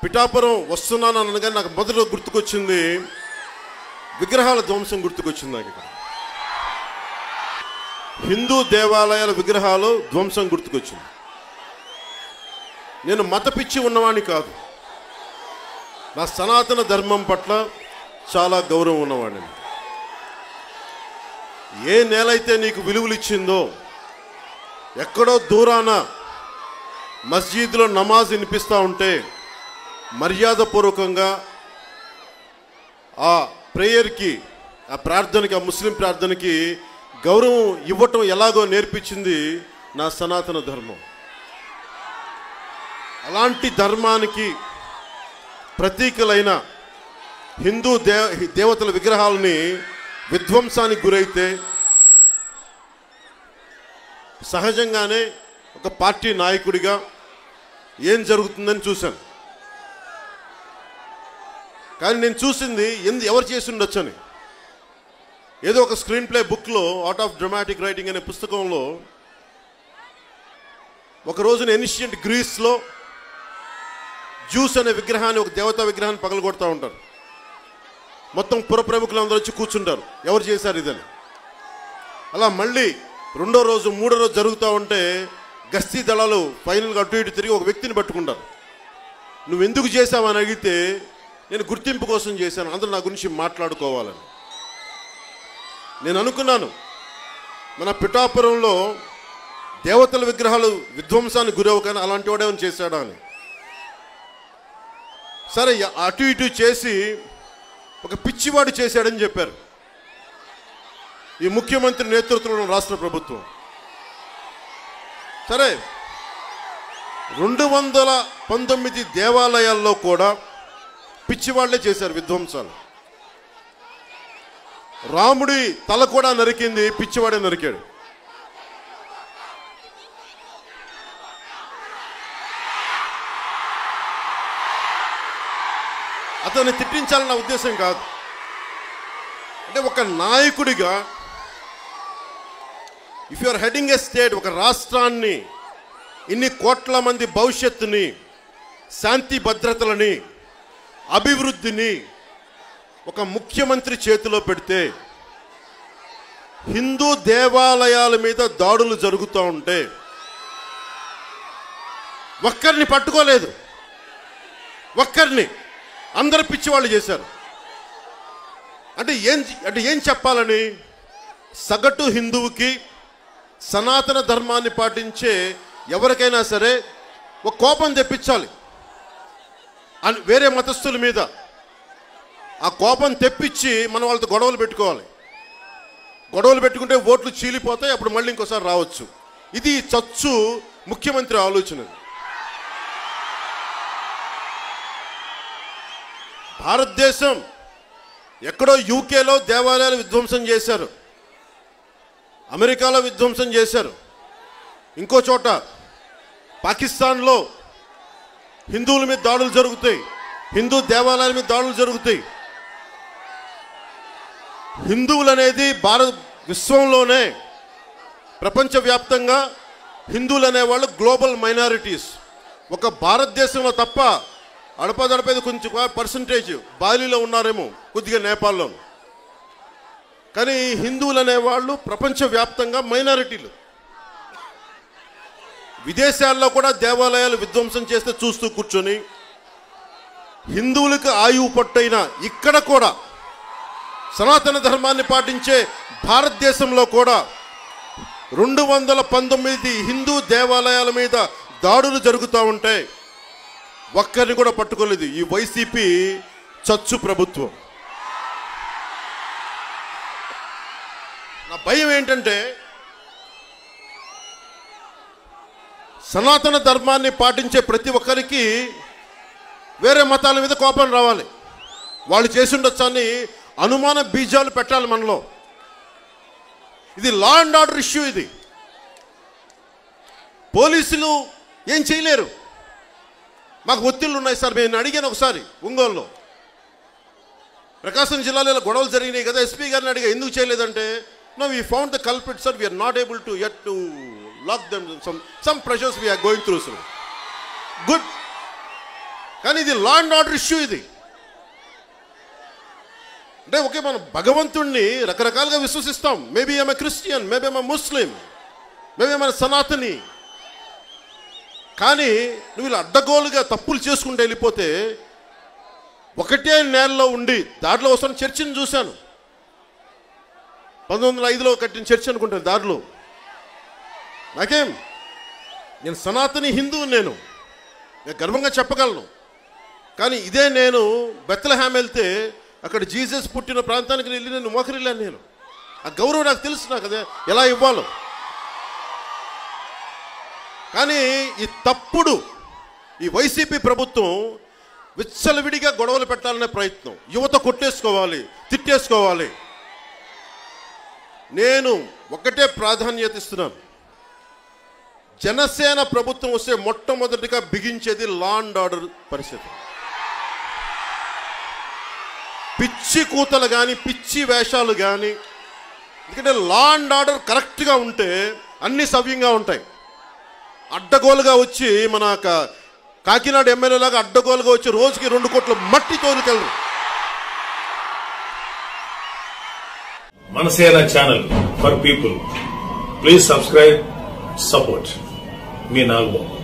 పిఠాపురం వస్తున్నాను అనగానే నాకు మొదట గుర్తుకొచ్చింది విగ్రహాల ధ్వంసం గుర్తుకొచ్చింది. నాకు ఇక్కడ హిందూ దేవాలయాల విగ్రహాలు ధ్వంసం గుర్తుకొచ్చింది. నేను మత పిచ్చి ఉన్నవాడిని కాదు, నా సనాతన ధర్మం పట్ల చాలా గౌరవం ఉన్నవాడిని. ఏ నేలైతే నీకు విలువలు ఇచ్చిందో, ఎక్కడో దూరాన మస్జిద్లో నమాజ్ వినిపిస్తూ ఉంటే మర్యాదపూర్వకంగా ఆ ప్రేయర్కి, ఆ ప్రార్థనకి, ఆ ముస్లిం ప్రార్థనకి గౌరవం ఇవ్వటం ఎలాగో నేర్పించింది నా సనాతన ధర్మం. అలాంటి ధర్మానికి ప్రతీకలైన హిందూ దేవతల విగ్రహాలని విధ్వంసానికి గురైతే సహజంగానే ఒక పార్టీ నాయకుడిగా ఏం జరుగుతుందని చూశాను. కానీ నేను చూసింది ఎవరు చేసి ఉండొచ్చని. ఏదో ఒక స్క్రీన్ ప్లే బుక్లో, ఆర్ట్ ఆఫ్ డ్రామాటిక్ రైటింగ్ అనే పుస్తకంలో, ఒక రోజున ఏన్షియంట్ గ్రీస్లో జ్యూస్ అనే విగ్రహాన్ని, ఒక దేవతా విగ్రహాన్ని పగలగొడతా ఉంటారు. మొత్తం పుర ప్రముఖులందరూ వచ్చి కూర్చుంటారు, ఎవరు చేశారు ఇదని. అలా మళ్ళీ రెండో రోజు, మూడో రోజు జరుగుతూ ఉంటే గస్తీ దళాలు ఫైనల్గా అటు ఇటు తిరిగి ఒక వ్యక్తిని పట్టుకుంటారు. నువ్వు ఎందుకు చేశావని అడిగితే, నేను గుర్తింపు కోసం చేశాను, అందరూ నా గురించి మాట్లాడుకోవాలని. నేను అనుకున్నాను, మన పిఠాపురంలో దేవతల విగ్రహాలు విధ్వంసానికి గురవు, కానీ అలాంటి వాడేమని చేశాడా అని. సరే, అటు ఇటు చేసి ఒక పిచ్చివాడు చేశాడని చెప్పారు ఈ ముఖ్యమంత్రి నేతృత్వంలో రాష్ట్ర ప్రభుత్వం. సరే, 219 దేవాలయాల్లో కూడా పిచ్చివాళ్లే చేశారు విధ్వంసాలు. రాముడి తల కూడా నరికింది పిచ్చివాడే నరికాడు. అతన్ని తిట్టించాలన్న ఉద్దేశం కాదు. అంటే ఒక నాయకుడిగా, if you are heading a state, ఒక రాష్ట్రాన్ని, ఇన్ని కోట్ల మంది భవిష్యత్తుని, శాంతి భద్రతలని, అభివృద్ధిని ఒక ముఖ్యమంత్రి చేతిలో పెడితే, హిందూ దేవాలయాల మీద దాడులు జరుగుతూ ఉంటే ఒక్కరిని పట్టుకోలేదు, ఒక్కరిని, అందరు పిచ్చివాళ్ళు చేశారు. అంటే ఏం చెప్పాలని, సగటు హిందువుకి, సనాతన ధర్మాన్ని పాటించే ఎవరికైనా సరే ఒక కోపం తెప్పించాలి అని వేరే మతస్థుల మీద. ఆ కోపం తెప్పించి మనం వాళ్ళతో గొడవలు పెట్టుకోవాలి. గొడవలు పెట్టుకుంటే ఓట్లు చీలిపోతాయి, అప్పుడు మళ్ళీ ఇంకోసారి రావచ్చు. ఇది చచ్చు ముఖ్యమంత్రి ఆలోచన. భారతదేశం ఎక్కడో యూకేలో దేవాలయాలు విధ్వంసం చేశారు, అమెరికాలో విధ్వంసం చేశారు, ఇంకో చోట పాకిస్తాన్లో హిందువుల మీద దాడులు జరుగుతాయి, హిందూ దేవాలయాల మీద దాడులు జరుగుతాయి. హిందువులు అనేది విశ్వంలోనే, ప్రపంచవ్యాప్తంగా హిందువులు అనేవాళ్ళు గ్లోబల్ మైనారిటీస్. ఒక భారతదేశంలో తప్ప అడపదడపేది కొంచెం పర్సంటేజ్ బాలీలో ఉన్నారేమో, కొద్దిగా నేపాల్లో. కానీ హిందువులు అనేవాళ్ళు ప్రపంచవ్యాప్తంగా మైనారిటీలు. విదేశాల్లో కూడా దేవాలయాలు విధ్వంసం చేస్తే చూస్తూ కూర్చొని, హిందువులకు ఆయువు పట్టైన ఇక్కడ కూడా సనాతన ధర్మాన్ని పాటించే భారతదేశంలో కూడా 219 హిందూ దేవాలయాల మీద దాడులు జరుగుతూ ఉంటే ఒక్కరిని కూడా పట్టుకోలేదు ఈ వైసీపీ చచ్చు ప్రభుత్వం. నా భయం ఏంటంటే, సనాతన ధర్మాన్ని పాటించే ప్రతి ఒక్కరికి వేరే మతాల మీద కోపం రావాలి, వాళ్ళు చేసి ఉండొచ్చని అనుమాన బీజాలు పెట్టాలి మనలో. ఇది లా అండ్ ఆర్డర్ ఇష్యూ. ఇది పోలీసులు ఏం చేయలేరు. మాకు ఒత్తిళ్ళు ఉన్నాయి సార్. నేను అడిగాను ఒకసారి ఒంగోలులో, ప్రకాశం జిల్లాలో గొడవలు జరిగినాయి కదా, ఎస్పీ గారిని అడిగా ఎందుకు చేయలేదంటే, no we found the culprit sir, we are not able to yet to lock them, some pressures we are going through sir. Good. కానీ ఇది లా అండ్ ఆర్డర్ ఇష్యూ. ఇది అంటే ఓకే, మనం భగవంతుణ్ణి రకరకాలుగా విశ్వసిస్తాం. Maybe I'm Christian, maybe I'm Muslim, maybe I'm సనాతని. కానీ నువ్వు ఇలా అడ్డగోలుగా తప్పులు చేసుకుంటూ వెళ్ళిపోతే ఒకటే నేలలో ఉండి దారిలో వస్తున్న చర్చిని చూశాను. 1905లో కట్టిన చర్చ్ అనుకుంటాను దారిలో. నాకేం, నేను సనాతని హిందువు, నేను గర్వంగా చెప్పగలను. కానీ ఇదే నేను బెత్లెహేమ్ వెళ్తే అక్కడ జీసస్ పుట్టిన ప్రాంతానికి వెళ్ళి నేను మోకరిల్లాను. నేను ఆ గౌరవం నాకు తెలుసు, నాకు అదే ఎలా ఇవ్వాలో. కానీ ఈ తప్పుడు ఈ వైసీపీ ప్రభుత్వం విచ్చలవిడిగా గొడవలు పెట్టాలనే ప్రయత్నం, యువత కొట్టేసుకోవాలి, తిట్టేసుకోవాలి. నేను ఒకటే ప్రాధాన్యత ఇస్తున్నాను. జనసేన ప్రభుత్వం వస్తే మొట్టమొదటిగా బిగించేది లా అండ్ ఆర్డర్ పరిస్థితి. పిచ్చి కూతలు కానీ, పిచ్చి వేషాలు కానీ. ఎందుకంటే లా అండ్ ఆర్డర్ కరెక్ట్గా ఉంటే అన్ని సవ్యంగా ఉంటాయి. అడ్డగోలుగా వచ్చి మన కాకినాడ ఎమ్మెల్యేలాగా అడ్డగోలుగా వచ్చి రోజుకి 2 కోట్ల మట్టి తోలుకెళ్ళరు. ManaSena channel for people. Please subscribe, support. Me Nagmo.